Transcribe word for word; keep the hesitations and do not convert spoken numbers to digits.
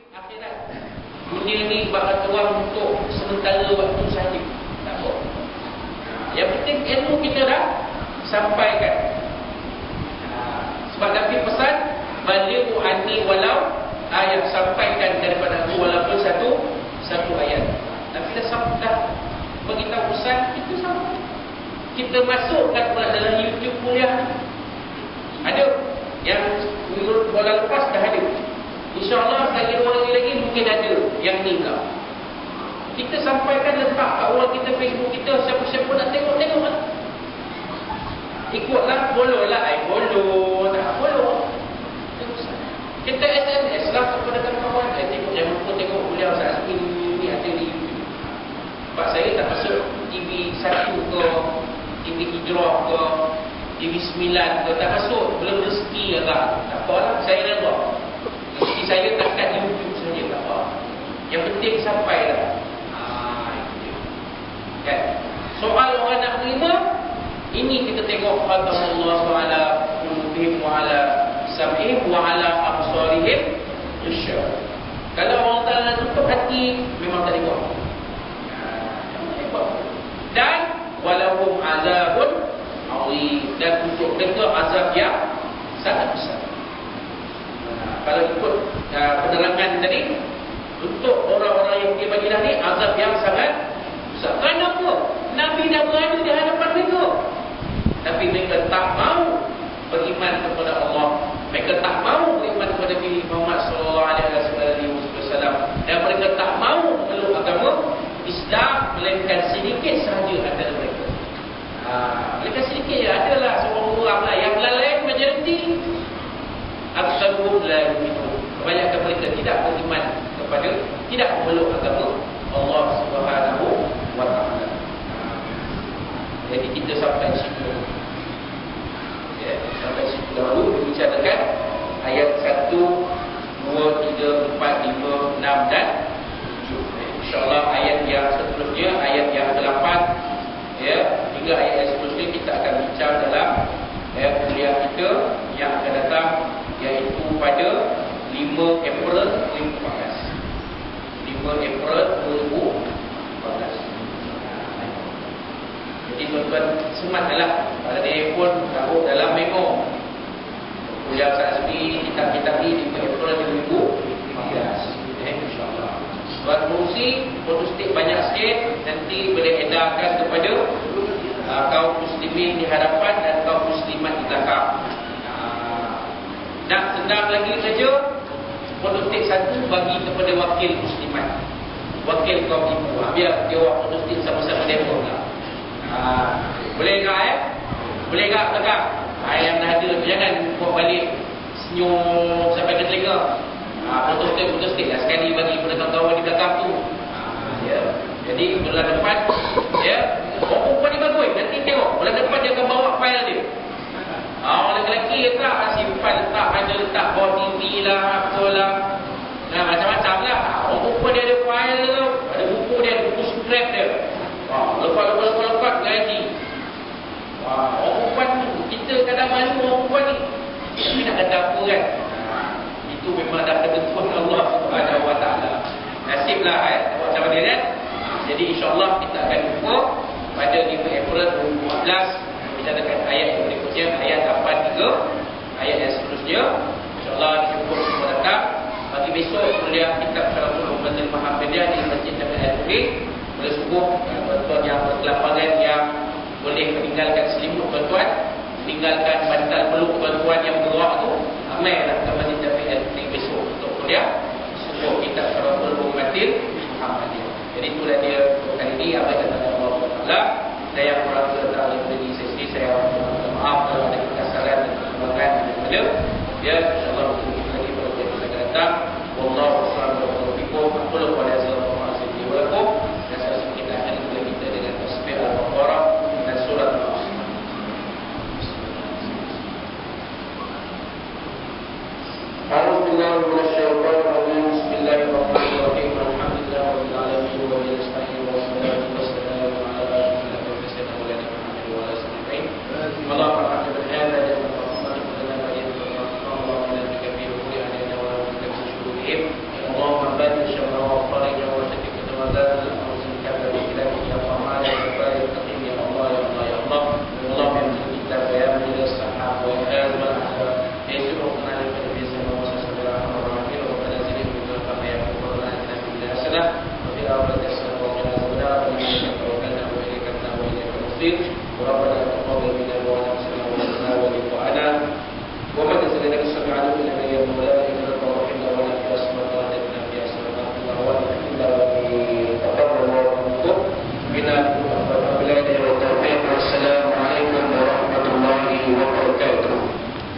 akhirat. Dunia ni bagi orang untuk sementara waktu sahaja. Tak apa. Yang penting ilmu kita dah sampaikan. Sebab Nabi pesan, balighu anni walau ayat, sampaikan daripada aku walaupun satu satu ayat. Nabi dah sampai beritahu pesan, kita sampai. Kita masukkan dalam YouTube kuliah. Ada yang minggu bulan lepas dah ada. InsyaAllah lagi dua hari lagi mungkin ada yang ni pula. Kita sampaikan, letak kat orang kita, Facebook kita, siapa-siapa nak tengok, tengok lah. Ikutlah, follow lah. I follow, tak follow. Kita S M S lah kepada kawan-kawan. Saya tengok, jangan lupa tengok beliau saat ini, ni ada di YouTube. Sebab saya tak masuk T V satu ke, T V Hijrah ke, T V sembilan ke, tak masuk. Belum rezeki agak. Tak apa lah, saya reda. Rezeki saya tak kat YouTube saja, tak apa. Yang penting sampai lah. Kan? Soal orang nak terima, ini kita tengok khatamallahu ala qulubihim wa ala sam'ihim wa ala absarihim ghishawa. Kalau Allah Ta'ala nak tutup hati, memang tak tengok. Dan walahum azabun azim, dan untuk mereka azab yang sangat besar. Kalau ikut uh, penerangan tadi, untuk orang-orang yang pergi Madinah ni azab yang sangat besar. Kenapa? Nabi dah berada di hadapan mereka, tapi mereka tak mahu beriman kepada Allah. Mereka tak mahu beriman kepada Nabi Muhammad sallallahu alaihi wasallam, dan mereka tak mahu memeluk agama Islam, melainkan sedikit sahaja antara mereka. Ha, mereka sedikit ya, adalah seorang orang lah yang lain majoriti. Aksaruhum la yu'minun. Kebanyakan mereka tidak beriman kepada, tidak memeluk agama Allah Subhanahu wa taala. Jadi kita sampai situ. Ya, sampai situ dahulu membicarakan ayat satu, dua, tiga, empat, lima, enam dan tujuh. InsyaAllah ayat yang seterusnya, ayat yang delapan, ya, hingga ayat yang seterusnya kita akan bincang dalam ya, kuliah kita yang akan datang, iaitu pada lima April dua ribu empat belas. lima April dua ribu empat belas. Jadi tuan-tuan sematlah, kalau dia pun tahu dalam memo kuliah saat ini, kitab-kitab ni lima April dua ribu empat belas. Eh, insyaAllah. Buat fungsi photostik banyak sikit, nanti boleh edarkan kepada uh, kaum muslimin di hadapan dan kaum muslimat di belakang. Uh, nak senang lagi saja, photostik satu bagi kepada wakil muslimat, wakil kaum ibu. Ha, biar dia buat photostik sama-sama demo lah. Uh, boleh tak eh? Boleh tak tegak? Ha, yang dah ada, jangan buat balik senyum sampai ke telinga. Ha, photostik-photostik lah sekali bagi kepada kawan-kawan di belakang tu. Ha, ya. Jadi bulan depan, ya, orang perempuan ni bagus. Nanti tengok bulan depan dia akan bawa file dia. Ha, orang lelaki letak simpan, letak ada letak bawah T V lah, apa lah, nah, macam-macam lah. Ha, orang perempuan dia ada file tu, ada buku dia, ada buku scrap dia. Ha, lepas-lepas-lepas gaji. Ha, orang perempuan kita kadang malu orang perempuan ni. Tapi nak kata apa kan? Itu memang dah ketentuan Allah Subhanahu wa taala. Nasiblah eh macam mana kan. Jadi insya-Allah kita akan jumpa pada lima April dua ribu empat belas, kita akan ayat yang berikutnya, ayat lapan tiga, ayat yang seterusnya. Insya-Allah dijumpa semua datang. Bagi besok kuliah kitab Syarahul Ummatul Muhammadiyah di Masjid Jami' Al-Huri. Boleh subuh tuan-tuan yang berkelaparan, yang boleh meninggalkan selimut tuan-tuan, meninggalkan bantal peluk tuan-tuan yang bergerak tu, amailah ke Masjid Jami' Al-Huri besok untuk kuliah subuh kitab Syarahul Ummatul Muhammadiyah. Jadi itulah dia kali ini apa yang kata Allah Taala. Saya yang kurang berkata oleh diri saya sendiri, saya mohon maaf kalau ada kesalahan dan kekurangan daripada ya. InsyaAllah kita lagi pada yang akan datang. Wallahu a'lam bishawab. Aku lupa pada sallallahu alaihi wasallam. Dan saya rasa kita akan mulai kita dengan tasbih Al-Baqarah dan surat Al-Asr. A'udzubillahi minasyaitonir rajim. Bismillahirrahmanirrahim. Alhamdulillahirabbil alamin wa bihi nasta'in wa salatu wassalamu ala asyrafil mursalin wa ala alihi wa sahbihi ajma'in. Wallahu a'lam bishawab. Allahumma barik syamra wa farij wa shatik al-mazal al-muslimin dari khilaf ya Muhammad wa barik taqim ya Allah ya Allah ya Allah. Allah yang kita bayar ila sahab wa azm al-ahwa yasruqna li qalbi sama wa sallallahu alaihi wa sallam wa nazil bi kama ya Qur'an nabi sallallahu wa fi awal tasawwur wa qala wa inna wa ilayka wa ilayka al-masir wa rabbana taqabbal minna